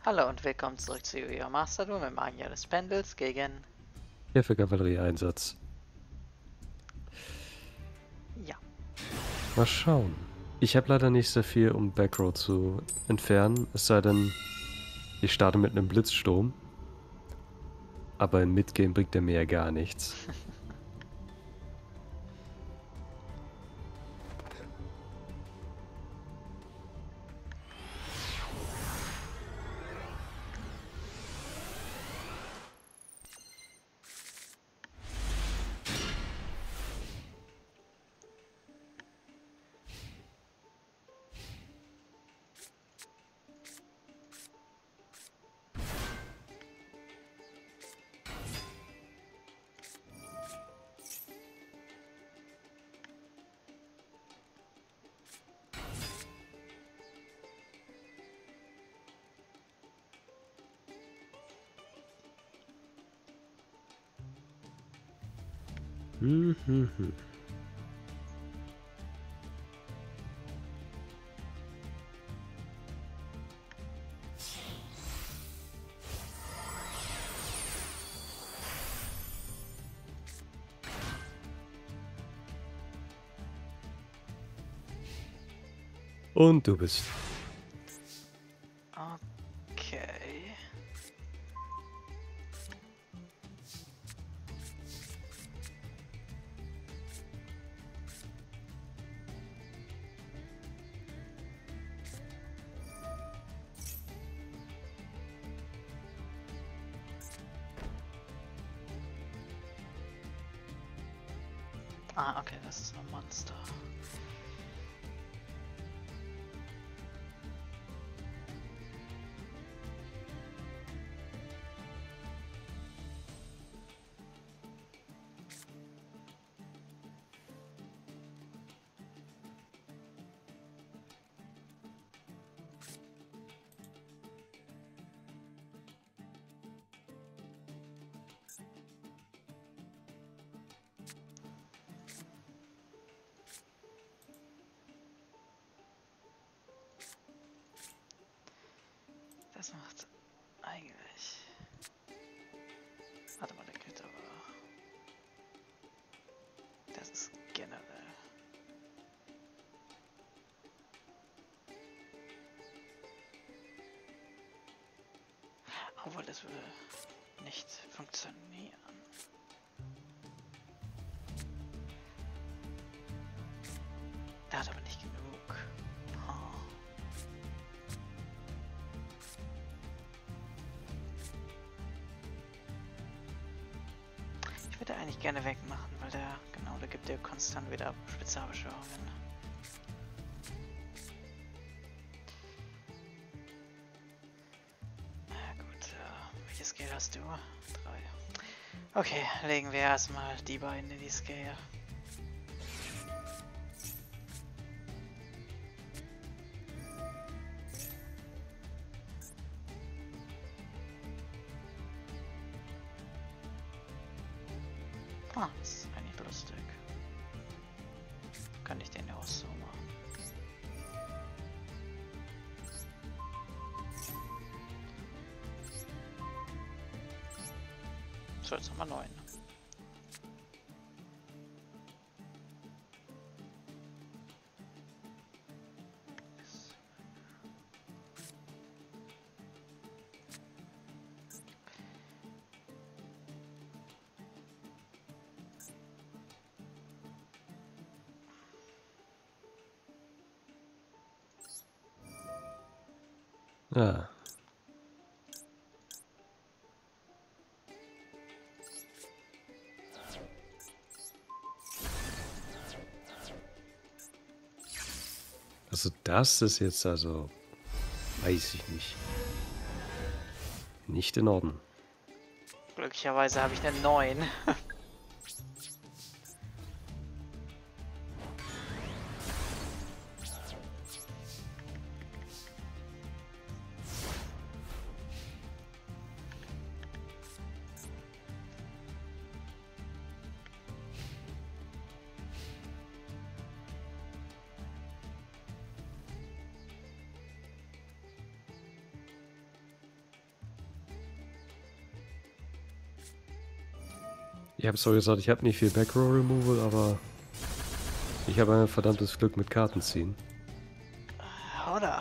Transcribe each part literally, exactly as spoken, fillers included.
Hallo und willkommen zurück zu Yu-Gi-Oh! Master Duel mit Magier des Pendels gegen... Hier für Kavallerie-Einsatz. Ja. Mal schauen. Ich habe leider nicht sehr viel, um Backrow zu entfernen. Es sei denn, ich starte mit einem Blitzsturm. Aber im Midgame bringt er mir ja gar nichts. Hm, hm, hm. Und du bist. Okay. Ah, okay, das ist ein Monster. Das macht eigentlich... Warte mal, der geht aber... Das ist generell... Obwohl, das würde nicht funktionieren. Der hat aber nicht genug. Oh. Ich würde eigentlich gerne wegmachen, weil der, genau, der gibt dir konstant wieder Spezialbeschwörungen. Na gut, äh, welches Skill hast du? Drei. Okay, legen wir erstmal die beiden in die Scale. Ah, das ist eigentlich lustig. Kann ich den ja auch so machen. So, jetzt haben wir neun. Ja. Also das ist jetzt also... Weiß ich nicht. Nicht in Ordnung. Glücklicherweise habe ich eine neun. Ich habe zwar gesagt, ich habe nicht viel Backrow Removal, aber ich habe ein verdammtes Glück mit Karten ziehen. Oder?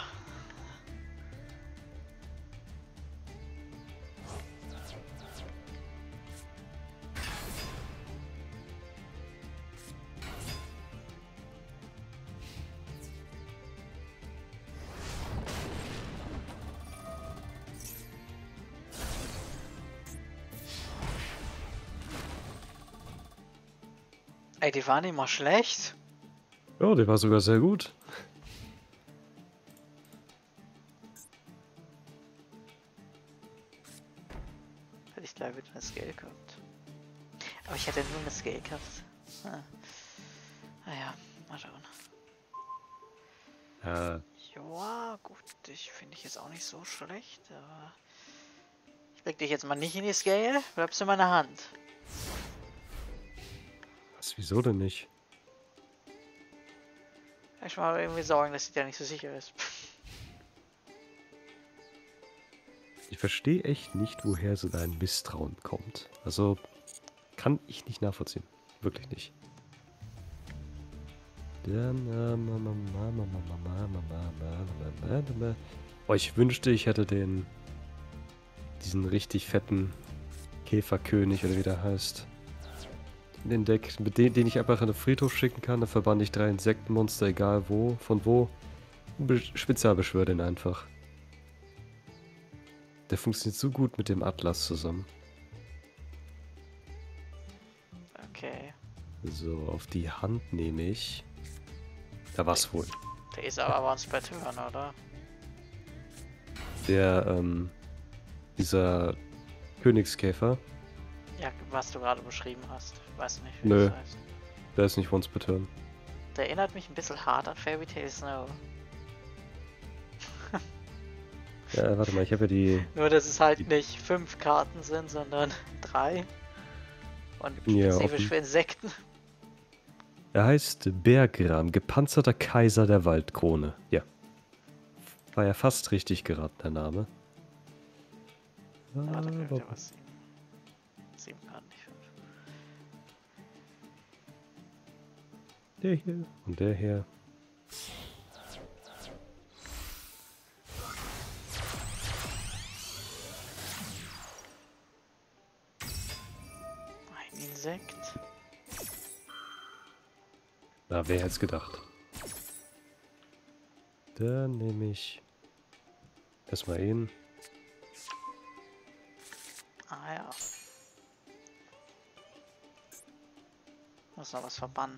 Ey, die waren immer schlecht. Oh, der war sogar sehr gut. Hätte ich gleich wieder eine Scale gehabt. Aber ich hätte nur eine Scale gehabt. Ah. Naja, mal schauen. Ja. Ja, gut, ich finde ich jetzt auch nicht so schlecht, aber ich leg dich jetzt mal nicht in die Scale, bleibst in meiner Hand. Was, wieso denn nicht? Ich mache irgendwie Sorgen, dass sie da nicht so sicher ist. Ich verstehe echt nicht, woher so dein Misstrauen kommt. Also, kann ich nicht nachvollziehen. Wirklich nicht. Oh, ich wünschte, ich hätte den... diesen richtig fetten Käferkönig, oder wie der heißt. In den Deck, mit dem, den ich einfach in den Friedhof schicken kann. Da verbann ich drei Insektenmonster, egal wo, von wo. Be Spezialbeschwör den einfach. Der funktioniert so gut mit dem Atlas zusammen. Okay. So, auf die Hand nehme ich. Da war's wohl. Der ist aber once per turn, oder? Der, ähm, dieser Königskäfer. Ja, was du gerade beschrieben hast. Ich weiß nicht, wie Nö. das heißt. Der ist nicht once per turn. Der erinnert mich ein bisschen hart an Fairy Tail Snow. Ja, warte mal, ich habe ja die... Nur, dass es halt nicht fünf Karten sind, sondern drei. Und Ja, spezifisch offen. für Insekten. Er heißt Bergram, gepanzerter Kaiser der Waldkrone. Ja. War ja fast richtig geraten, der Name. Ja, da Ah, könnte wo- ja was sieben. Sieben Karten, nicht fünf. der hier und der hier. Ein Insekt. Na, wer hätte es gedacht? Dann nehme ich erstmal ihn. Ah ja. Muss noch was verbannen.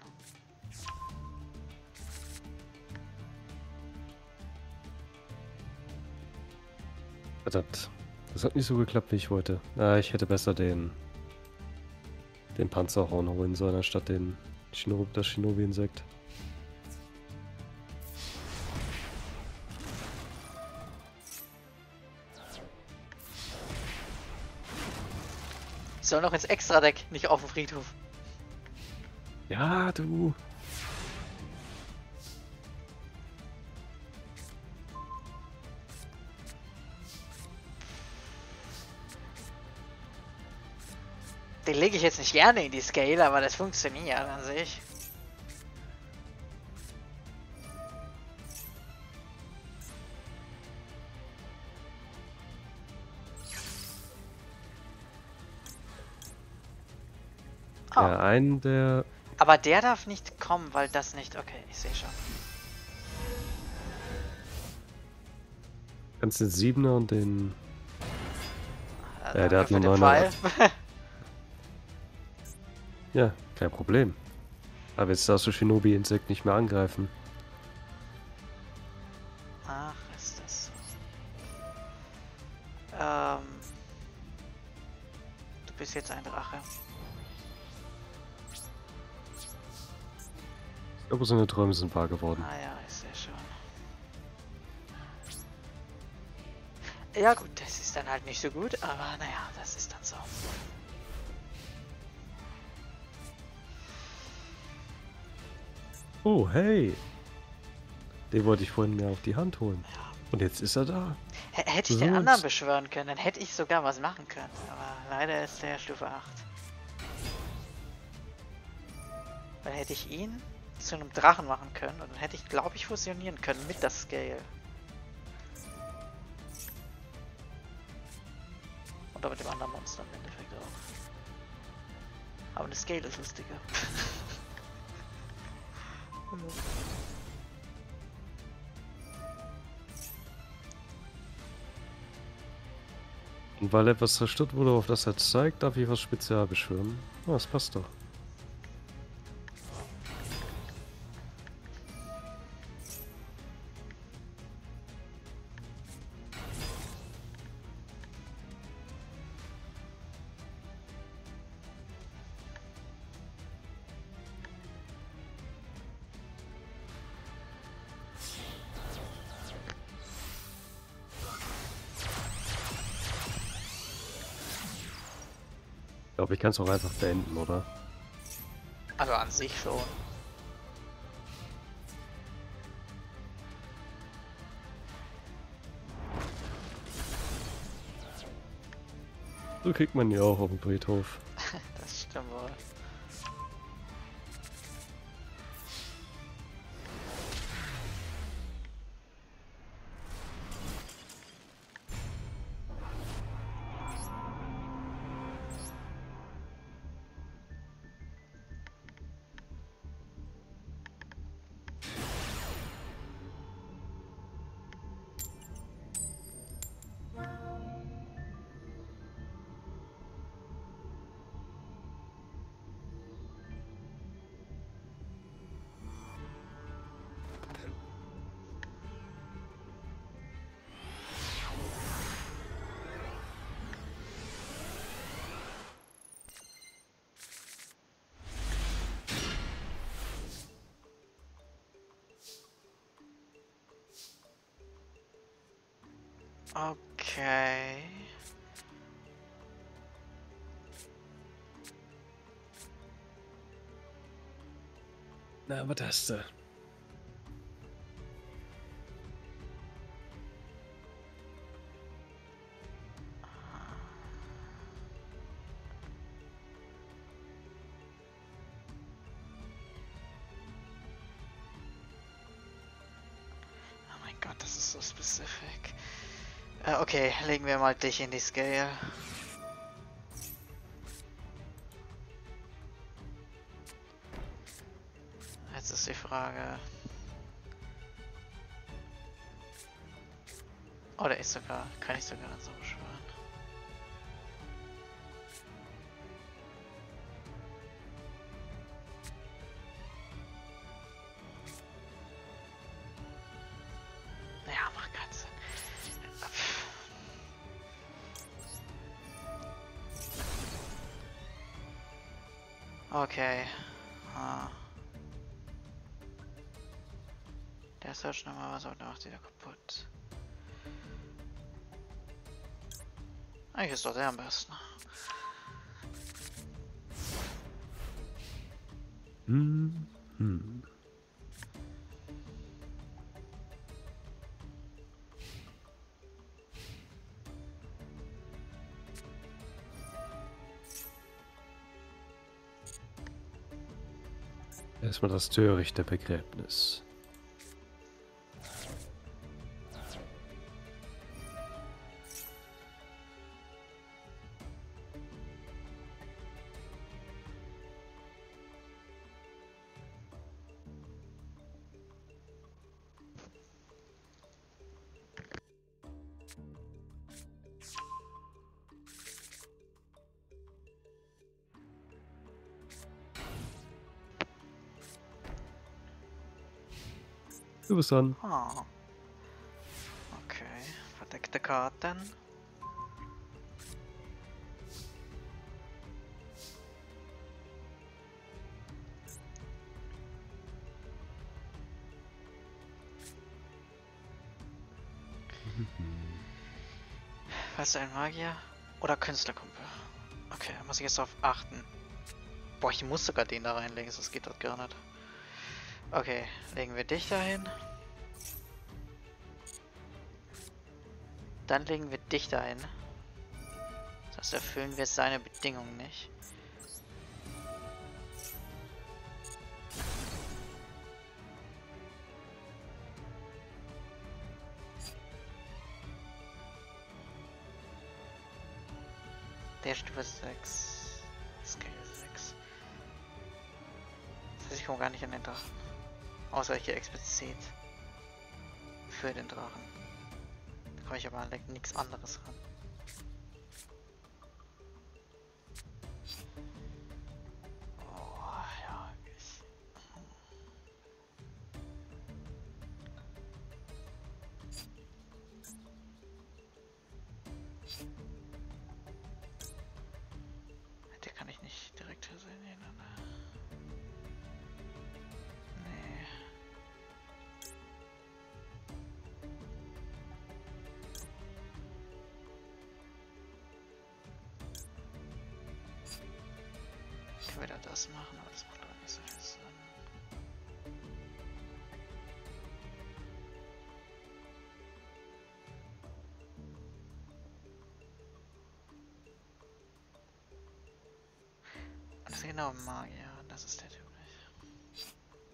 Verdammt. Das hat nicht so geklappt, wie ich wollte. Ah, ich hätte besser den den Panzerhorn holen sollen, anstatt den Shinobi, das Shinobi-Insekt. Ich soll noch ins Extra-Deck, nicht auf dem Friedhof. Ja, du. Den lege ich jetzt nicht gerne in die Scale, aber das funktioniert an sich. Oh, Ja, einen der... aber der darf nicht kommen, weil das nicht... Okay, ich sehe schon. Kannst den Siebener und den... Also Ja, der hat für nur den neun. Pfeil. Ja, kein Problem. Aber jetzt darfst du Shinobi-Insekt nicht mehr angreifen. Ach, ist das so. Ähm, du bist jetzt ein Drache. Ich glaube, seine Träume sind wahr geworden. Ah ja, ich sehe schon. Ja gut, das ist dann halt nicht so gut, aber naja, das ist dann so. Oh, hey! Den wollte ich vorhin mir auf die Hand holen. Ja. Und jetzt ist er da. H hätte ich So, den anderen jetzt- beschwören können, dann hätte ich sogar was machen können. Aber leider ist der Stufe acht. Dann hätte ich ihn zu einem Drachen machen können und dann hätte ich, glaube ich, fusionieren können mit der Scale. Oder mit dem anderen Monster im Endeffekt auch. Aber eine Scale ist lustiger. Und weil etwas zerstört wurde, auf das er zeigt, darf ich was spezial beschwören. Ah, das passt doch. Ich glaube, ich kann es auch einfach beenden, oder? Also an sich schon. So kriegt man ja auch auf dem Friedhof. Das stimmt wohl. Okay. Na, was hast du? Oh mein Gott, das ist so specific. Äh, okay, legen wir mal dich in die Scale. Jetzt ist die Frage. Oh, der ist sogar. Kann ich sogar so beschwören. Ja, macht keinen Sinn. Okay. Ah. Der ist halt schnell mal was, aber der macht wieder kaputt. Eigentlich ist doch der am besten. Hm. Hm. Erstmal das törichte Begräbnis. Du bist dran. Oh. Okay, verdeckte Karten. Was ist ein Magier? Oder Künstlerkumpel? Okay, da muss ich jetzt darauf achten. Boah, ich muss sogar den da reinlegen, das geht dort gar nicht. Okay, legen wir dich dahin. Dann legen wir dich dahin. Das erfüllen wir seine Bedingungen nicht. Der Stufe sechs. Scale sechs. Das heißt, ich komme gar nicht an den Drachen. Außer ich gehe explizit für den Drachen. Da komme ich aber an nichts anderes ran. Oh, ja, ich... Der kann ich nicht direkt hier sehen. Ne? Nee. Ich kann wieder das machen, aber das macht doch nicht so viel Sinn. Das ist genau Magier, das ist der Typ nicht.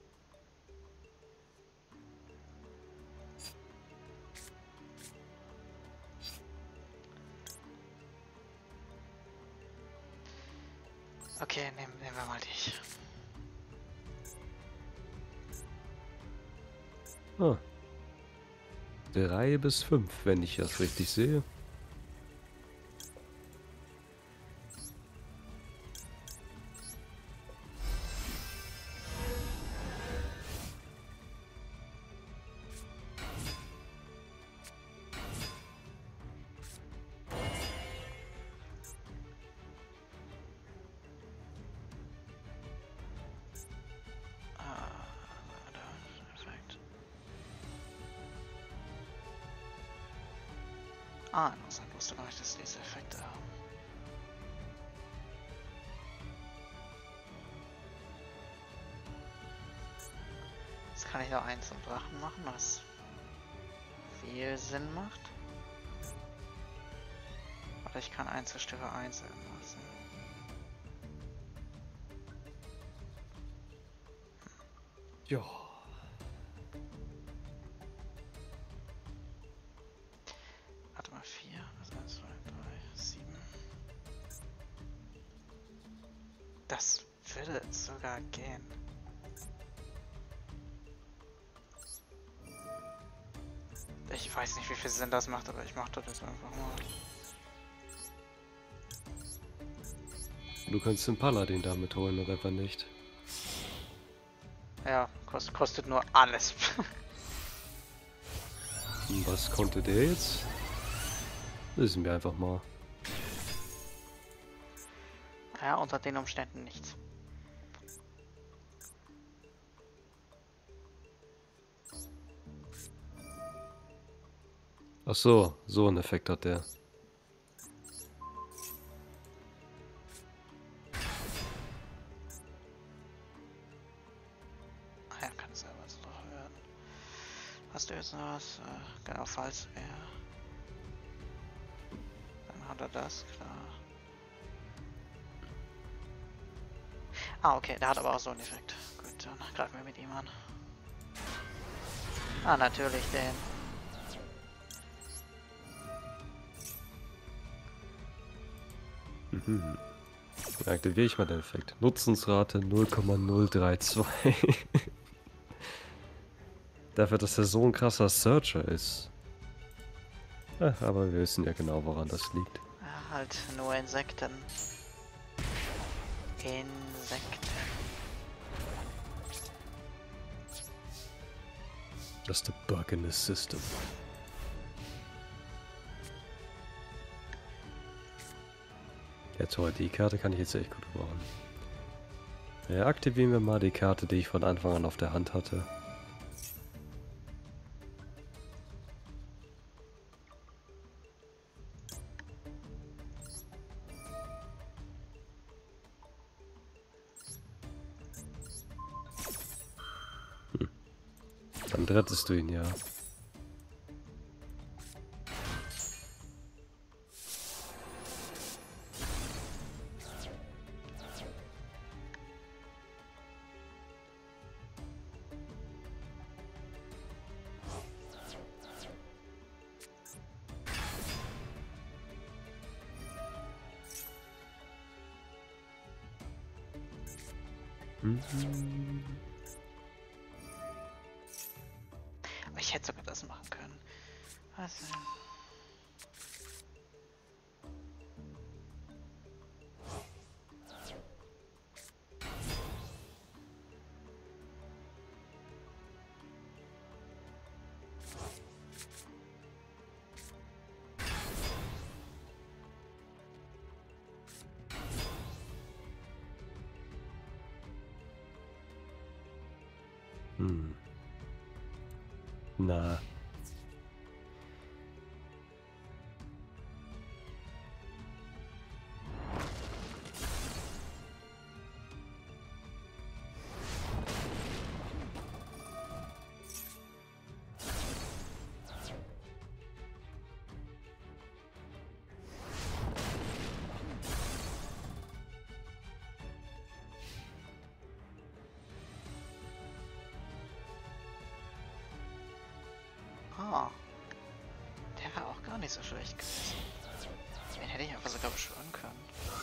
Okay, nehmen, nehmen wir mal dich. Ah. Drei bis fünf, wenn ich das richtig sehe. Ah, interessant, wusste gar nicht, dass diese Effekte haben. Jetzt kann ich noch eins zum Drachen machen, was viel Sinn macht. Oder ich kann eins zur Stufe eins lassen. Ja. Warte mal, vier, also eins, zwei, drei, sieben. Das würde sogar gehen. Ich weiß nicht, wie viel Sinn das macht, aber ich mache das jetzt einfach mal. Du kannst den Paladin damit holen, oder etwa nicht? Ja, kost, kostet nur alles. Und was konnte der jetzt? Wissen wir einfach mal. Ja, unter den Umständen nichts. Ach so, so einen Effekt hat der. Ah ja, kann selber so werden. Hast du jetzt noch was? Äh, genau, falls er. Dann hat er das, klar. Ah, okay, der hat aber auch so einen Effekt. Gut, dann greifen wir mit ihm an. Ah, natürlich den. Mhm. Dann aktiviere ich mal den Effekt. Nutzensrate null Komma null drei zwei. Dafür, dass er so ein krasser Searcher ist. Ja, aber wir wissen ja genau, woran das liegt. Ja, halt nur Insekten. Insekten. Just a bug in the system. Ja toll, die Karte kann ich jetzt echt gut brauchen. Ja, aktivieren wir mal die Karte, die ich von Anfang an auf der Hand hatte. Hm. Dann rettest du ihn ja. Mhm. Aber ich hätte sogar das machen können. Was? Hm. Na. Ah. Der war auch gar nicht so schlecht gewesen. Den hätte ich einfach sogar beschwören können.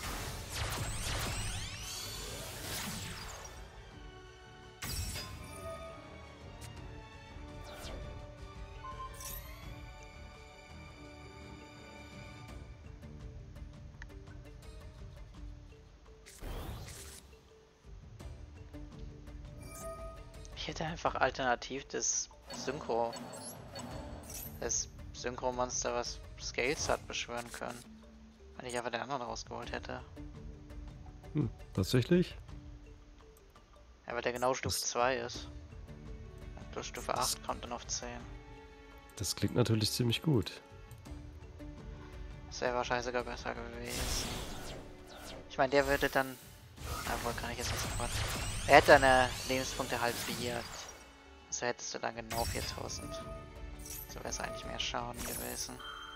Ich hätte einfach alternativ das Synchro, das Synchro-Monster, was Scales hat, beschwören können. Wenn ich einfach den anderen rausgeholt hätte. Hm, tatsächlich? Ja, weil der genau Stufe Das- zwei ist. Und plus Stufe das- acht kommt dann auf zehn. Das klingt natürlich ziemlich gut. Das wäre wahrscheinlich sogar besser gewesen. Ich meine, der würde dann... Obwohl, kann ich jetzt nicht sofort... Er hätte deine Lebenspunkte halbiert. So hättest du dann genau viertausend. So wäre es eigentlich mehr Schaden gewesen.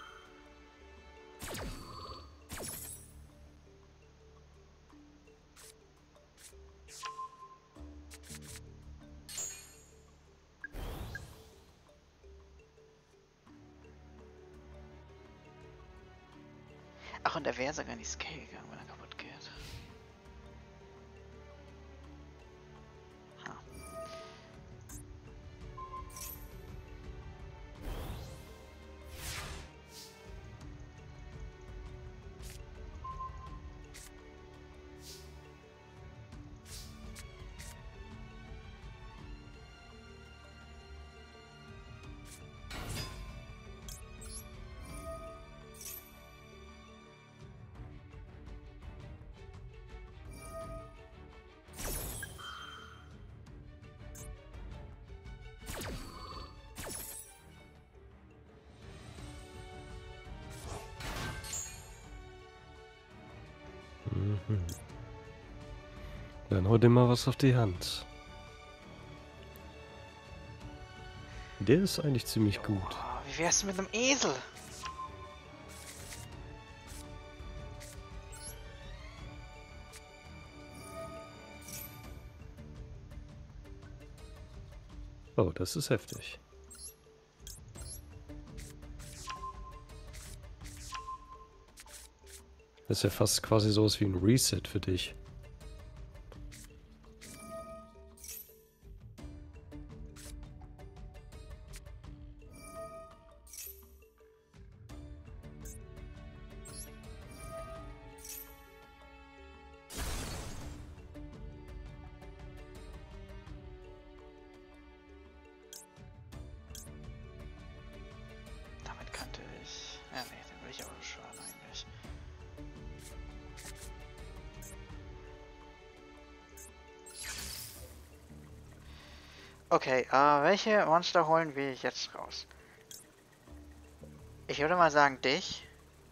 Ach, und er wäre sogar in die Scale gegangen, wenn er kaputt geht. Ha. Mhm. Dann hol dir mal was auf die Hand. Der ist eigentlich ziemlich gut. Oh, wie wär's mit einem Esel? Oh, das ist heftig. Das ist ja fast quasi sowas wie ein Reset für dich. Damit könnte ich... Ja, nee, den will ich aber beschwören eigentlich. Okay, äh, welche Monster holen wir jetzt raus? Ich würde mal sagen, dich.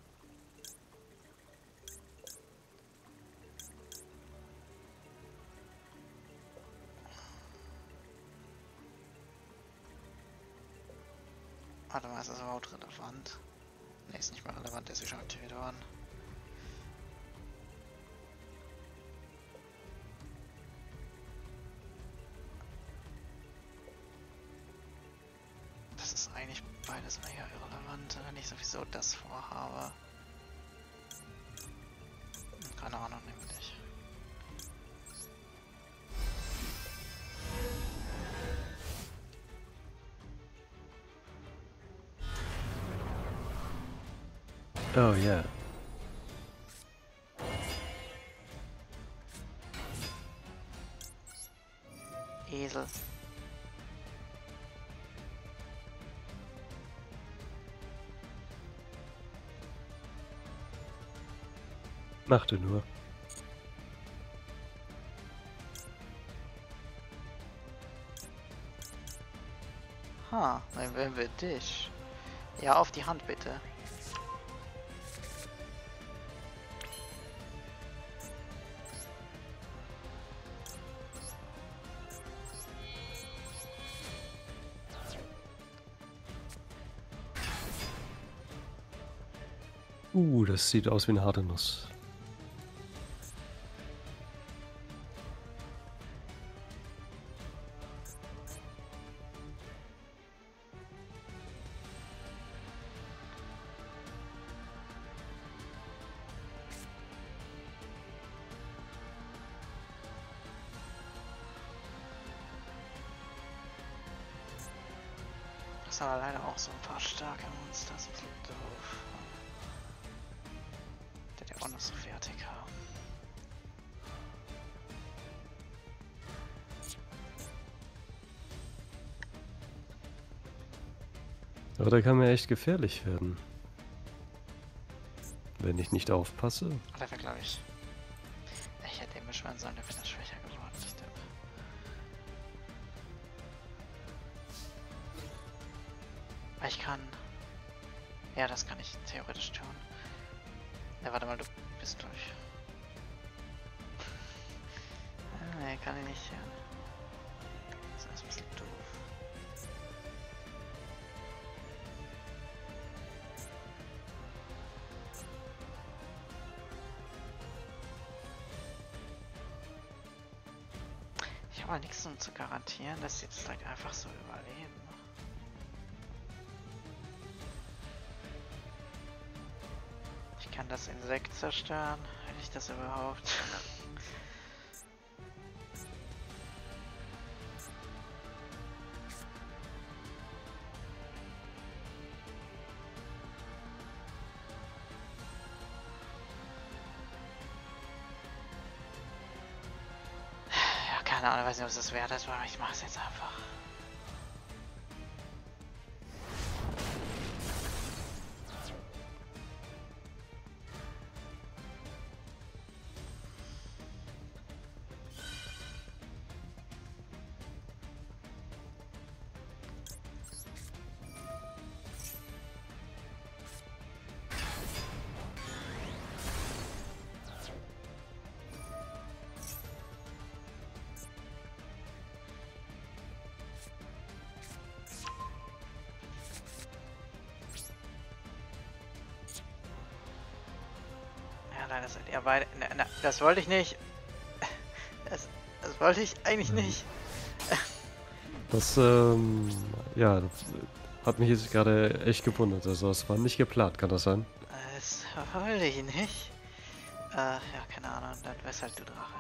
Warte mal, ist das überhaupt relevant? Ne, ist nicht mehr relevant, der ist schon aktiviert worden. Das ist eigentlich beides mega irrelevant, wenn ich sowieso das vorhabe. Keine Ahnung, nehme ich. Oh ja. Esel. Mach du nur. Ha, dann wählen wir dich. Ja, auf die Hand bitte. Uh, das sieht aus wie eine harte Nuss. Das sind leider auch so ein paar starke Monster, das ist ein bisschen doof. Der hat ja auch noch so fertig haben. Aber der kann mir echt gefährlich werden. Wenn ich nicht aufpasse. Oder wäre, glaube ich. Ich hätte den beschwören sollen, der wäre schwächer geworden, ich denke. Ich kann. Ja, das kann ich theoretisch tun. Ja, warte mal, du bist durch. Ah, nee, kann ich nicht hören. Das ist ein bisschen doof. Ich habe nichts, um zu garantieren, dass sie jetzt like einfach so überleben. Ich kann das Insekt zerstören, wenn ich das überhaupt. Ja, keine Ahnung, weiß nicht, ob es das wert ist, aber ich mache es jetzt einfach. Leider seid ihr beide. Na, na, das wollte ich nicht. Das, das wollte ich eigentlich nicht. Das, ähm, ja, das hat mich jetzt gerade echt gewundert. Also, das war nicht geplant, kann das sein? Das wollte ich nicht. Äh, ja, keine Ahnung, dann wär's halt du Drache.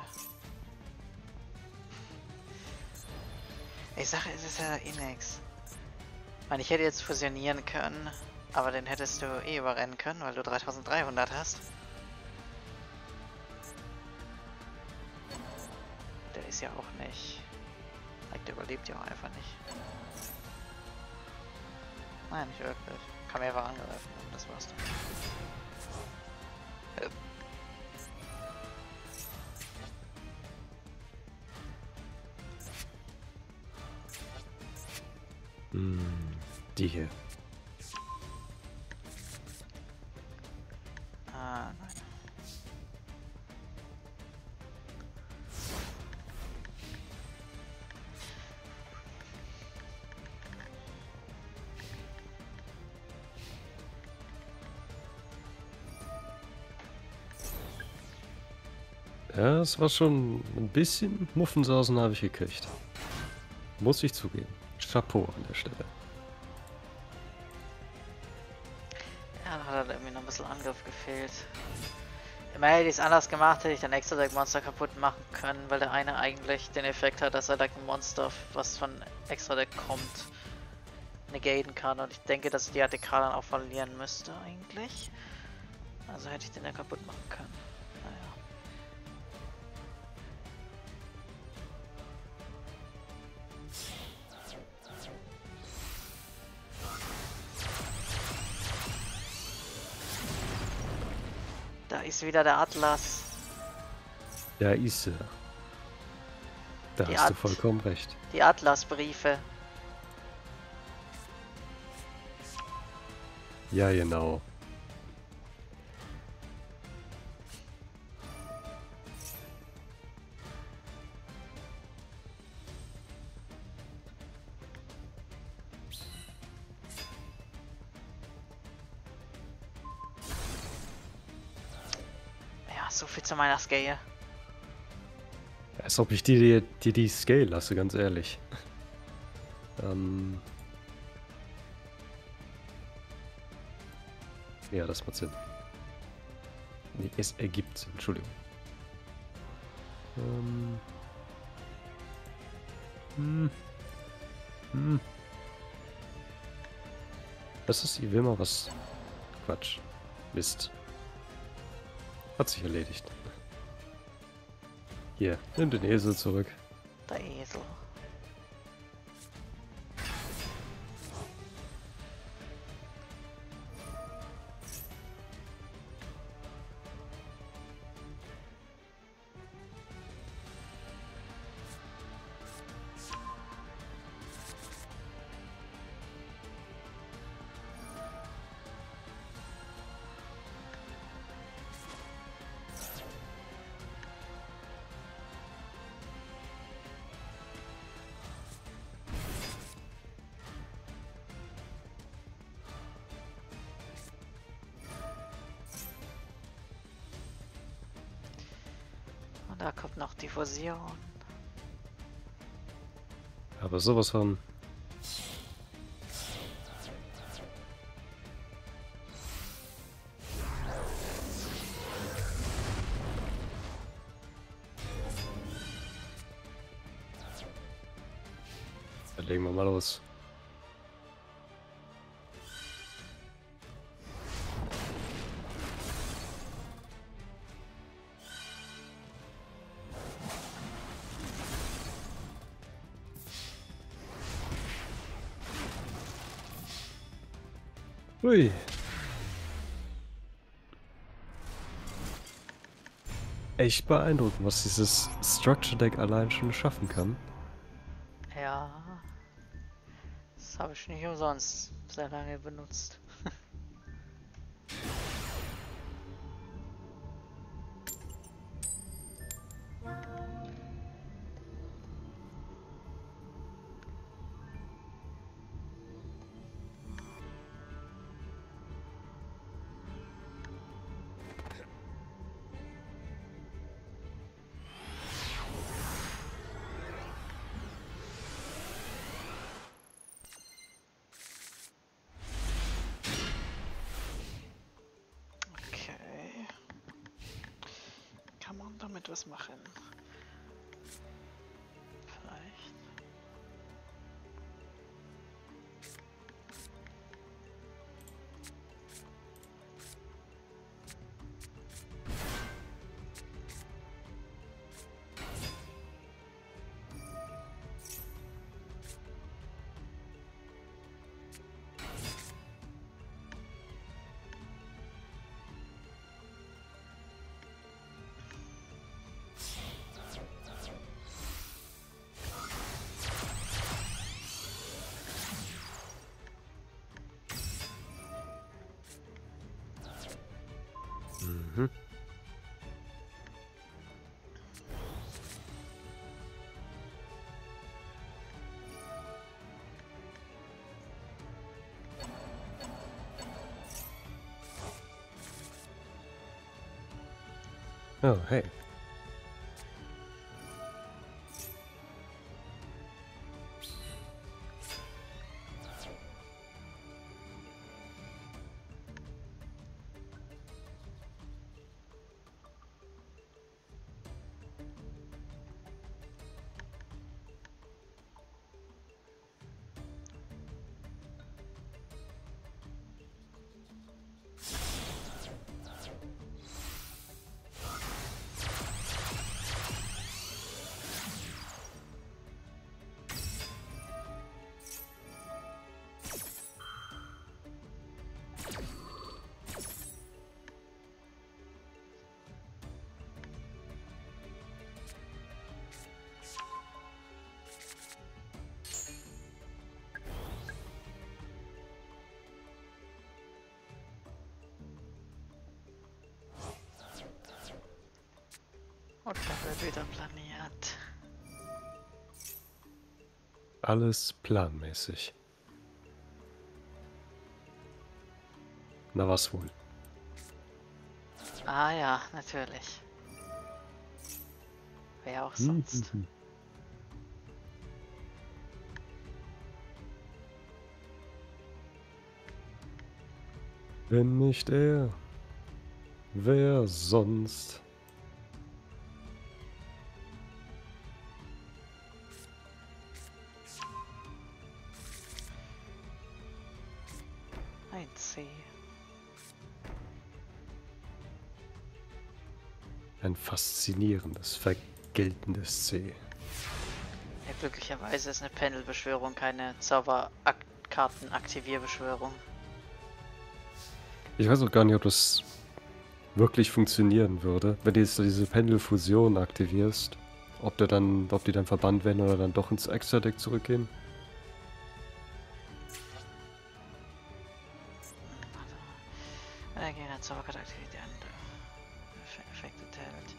Ich sage, es ist ja eh nix. Ich meine, ich hätte jetzt fusionieren können, aber den hättest du eh überrennen können, weil du dreitausenddreihundert hast. Der ist ja auch nicht. Der überlebt ja auch einfach nicht. Nein, nicht wirklich. Kam einfach angreifen und das war's dann. Äh. Hm, die hier. Ah, nein. Ja, es war schon ein bisschen Muffensausen habe ich gekriegt. Muss ich zugeben. Chapeau an der Stelle. Ja, da hat halt irgendwie noch ein bisschen Angriff gefehlt. Immer hätte ich es anders gemacht, hätte ich den Extra Deck Monster kaputt machen können, weil der eine eigentlich den Effekt hat, dass er like ein Monster, was von Extra Deck kommt, negaten kann. Und ich denke, dass die A T K dann auch verlieren müsste eigentlich. Also hätte ich den ja kaputt machen können. Naja. Da ist wieder der Atlas. Ja, ist er. Da Die hast du At- vollkommen recht. Die Atlasbriefe. Ja, genau. Ja, so viel zu meiner Scale. Als ob ich dir die, die, die Scale lasse, ganz ehrlich. ähm... Ja, das macht Sinn. Nee, es ergibt Sinn, Entschuldigung. Ähm... Hm. Hm. Das ist, ich will mal was... Quatsch. Mist. Hat sich erledigt. Hier, nimm den Esel zurück. Der Esel. Und da kommt noch die Fusion. Aber sowas von... Dann legen wir mal los. Ui. Echt beeindruckend, was dieses Structure Deck allein schon schaffen kann. Ja. Das habe ich nicht umsonst sehr lange benutzt. Okay. Kann man damit was machen? Vielleicht. Mhm. Oh, hey. Und da wird wieder planiert. Alles planmäßig. Na was wohl? Ah ja, natürlich. Wer auch Hm, sonst. hm, hm. Wenn nicht er, wer sonst? Ein C. Ein faszinierendes, vergeltendes C. Ja, glücklicherweise ist eine Pendelbeschwörung keine Zauberkartenaktivierbeschwörung. Ich weiß auch gar nicht, ob das wirklich funktionieren würde, wenn du jetzt diese Pendelfusion aktivierst. Ob der dann, ob die dann verbannt werden oder dann doch ins Extra-Deck zurückgehen. Wenn eine Zauberkarte aktiviert, die andere Effekte enthält.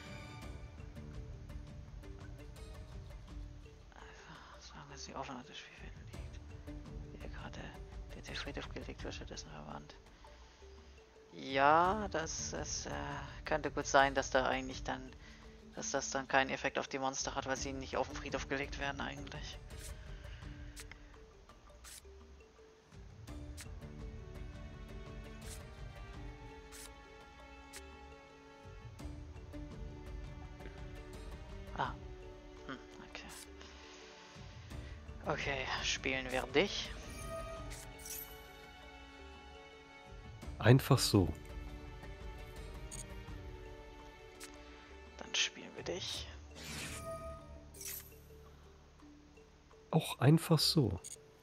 Solange sie automatisch wie viel liegt. Wie der gerade der der Friedhof gelegt wird, stattdessen verwandt. Ja, das, das äh, könnte gut sein, dass da eigentlich dann, dass das dann keinen Effekt auf die Monster hat, weil sie nicht auf den Friedhof gelegt werden eigentlich. Ah, hm, okay. Okay, spielen wir dich. Einfach so. Dann spielen wir dich. Auch einfach so.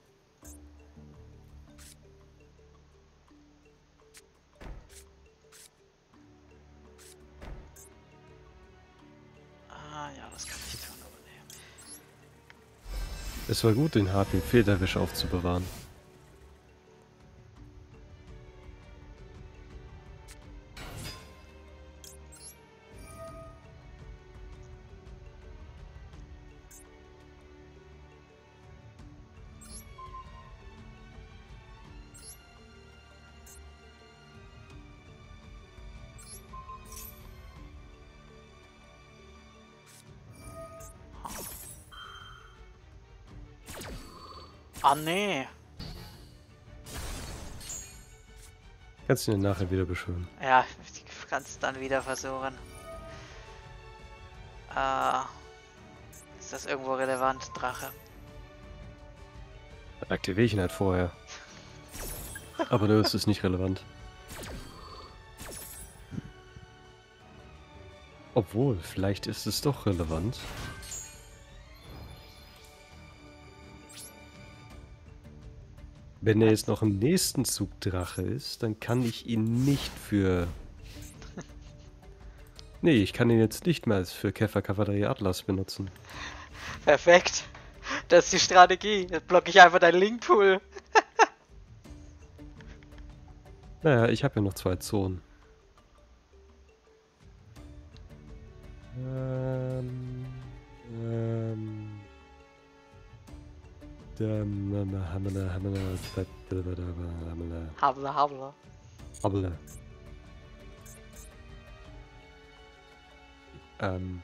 Ah ja, das kann ich tun, aber nee. Es war gut, den harten Federwisch aufzubewahren. Ah nee. Kannst du ihn nachher wieder beschwören. Ja, ich kann es dann wieder versuchen. Äh, ist das irgendwo relevant, Drache? Dann aktiviere ich ihn halt vorher. Aber nö, es ist nicht relevant. Obwohl, vielleicht ist es doch relevant. Wenn er jetzt noch im nächsten Zug Drache ist, dann kann ich ihn nicht für... Nee, ich kann ihn jetzt nicht mehr als für Käfer-Kavallerie Atlas benutzen. Perfekt. Das ist die Strategie. Jetzt blocke ich einfach deinen Linkpool. Naja, ich habe ja noch zwei Zonen. Ähm... Ähm... Hamle, Hamle, Hamle, Habla, habla. Hamle. Ähm.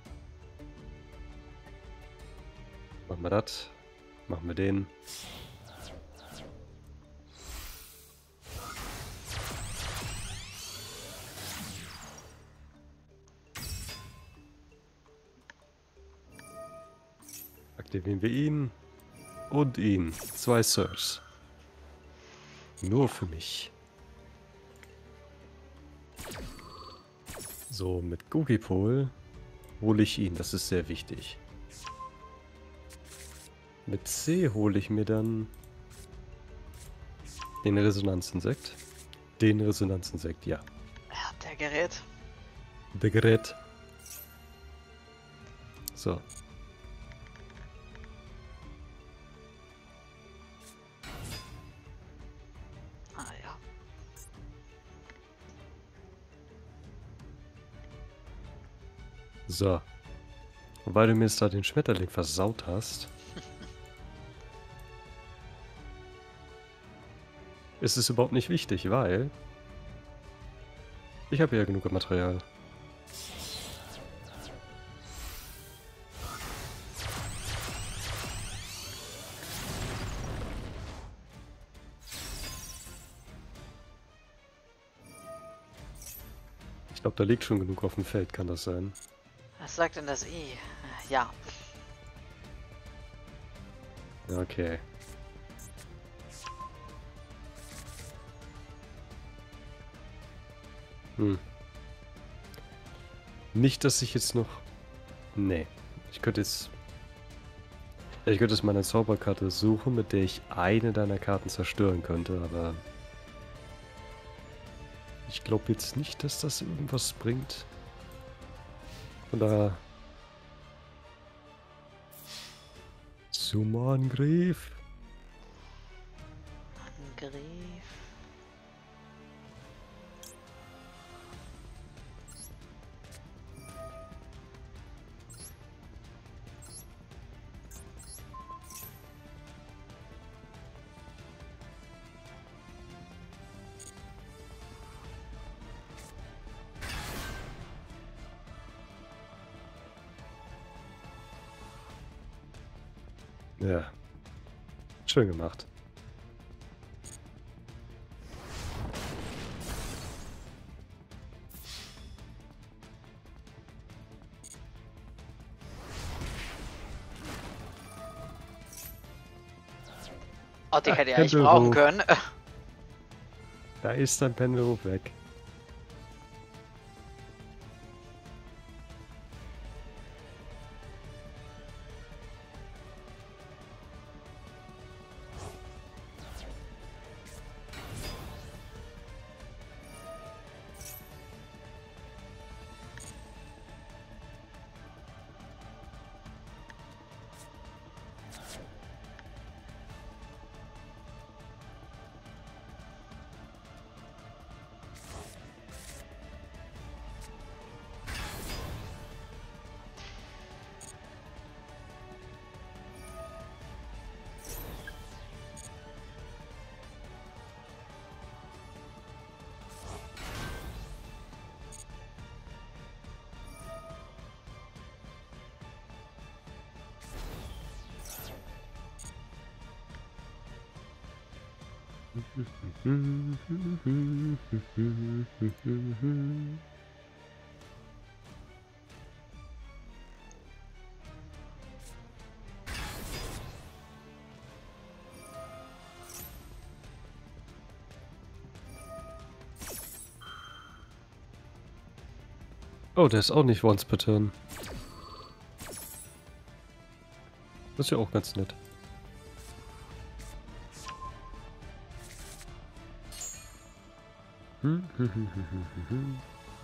Machen wir das. Machen wir den. Aktivieren wir ihn. Und ihn. Zwei Sirs. Nur für mich. So, mit Gugipol hole ich ihn. Das ist sehr wichtig. Mit C hole ich mir dann den Resonanzinsekt. Den Resonanzinsekt, ja. Ja, der Gerät. Der Gerät. So. Ah ja. So. Und weil du mir jetzt da den Schmetterling versaut hast, ist es überhaupt nicht wichtig, weil ich habe ja genug Material. Ich glaube, da liegt schon genug auf dem Feld, kann das sein? Was sagt denn das I? Ja. Okay. Hm. Nicht, dass ich jetzt noch... Nee. Ich könnte jetzt... Ich könnte jetzt meine Zauberkarte suchen, mit der ich eine deiner Karten zerstören könnte, aber... Ich glaube jetzt nicht, dass das irgendwas bringt. Von daher... Zum Angriff. Angriff. Ja. Schön gemacht. Oh, die Ah, hätte ich eigentlich Pendelhof. brauchen können. Da ist dein Pendelhof weg. Oh, der ist auch nicht once per turn. Das ist ja auch ganz nett. Hm, hm, hm, hm, hm, hm.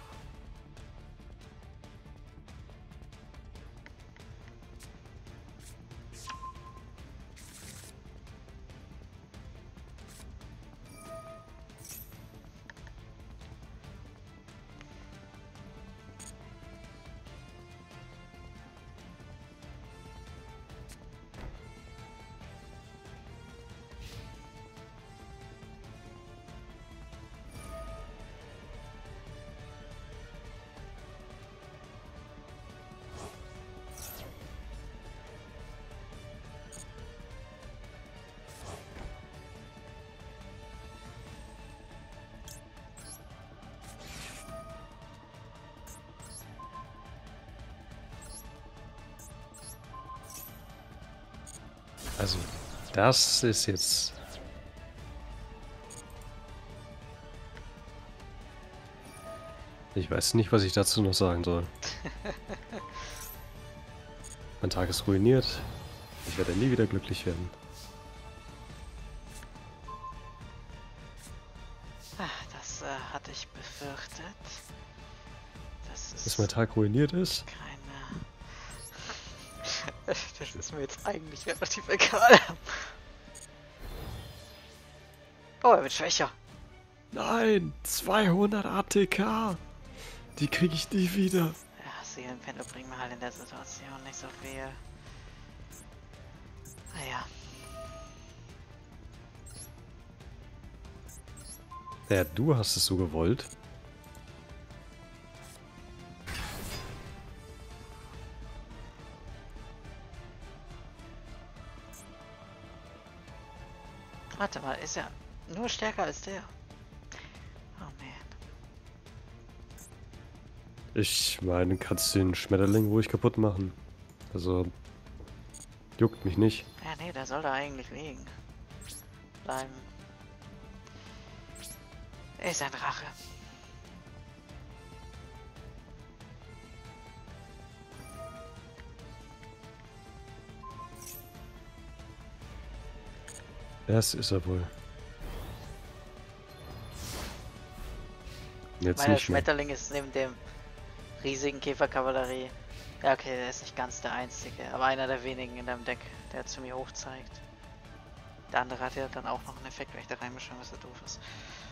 Also, das ist jetzt... Ich weiß nicht, was ich dazu noch sagen soll. Mein Tag ist ruiniert. Ich werde nie wieder glücklich werden. Das äh, hatte ich befürchtet. Das ist Dass mein Tag ruiniert ist? keine... Das ist mir jetzt eigentlich relativ egal. Oh, er wird schwächer. Nein! zweihundert A T K! Die kriege ich nie wieder. Ja, Seelenpendel bringen mir halt in der Situation nicht so viel. Naja. Ja, du hast es so gewollt. Warte mal, ist er nur stärker als der? Oh man. Ich meine, kannst den Schmetterling ruhig kaputt machen. Also, juckt mich nicht. Ja, nee, der soll da eigentlich liegen. Bleiben. Ist ein Drache. Das ist er wohl. Jetzt Meine nicht mehr. Schmetterling ist neben dem riesigen Käferkavallerie. Ja, okay, der ist nicht ganz der einzige, aber einer der wenigen in deinem Deck, der zu mir hoch zeigt. Der andere hat ja dann auch noch einen Effekt, wenn ich da reinmische, was da doof ist.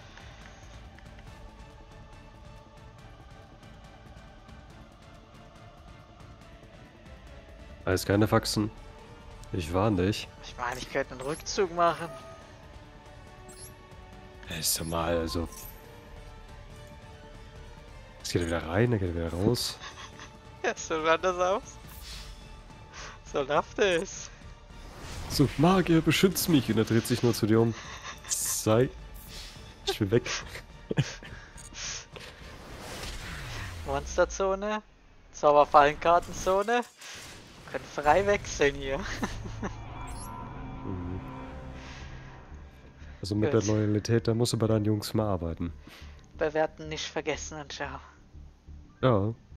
Alles keine Faxen. Ich warne dich. Ich meine, ich könnte einen Rückzug machen. Ja, ist normal, also. Jetzt geht er wieder rein, dann geht er wieder raus. Ja, so schaut das aus. So läuft es. So, Magier, beschützt mich! Und er dreht sich nur zu dir um. Sei. Ich will weg. Monsterzone. Zauberfallenkartenzone. Können frei wechseln hier. Mhm. Also mit Gut. der Loyalität, da musst du bei deinen Jungs mal arbeiten. Bewerten nicht vergessen und ciao. Ja.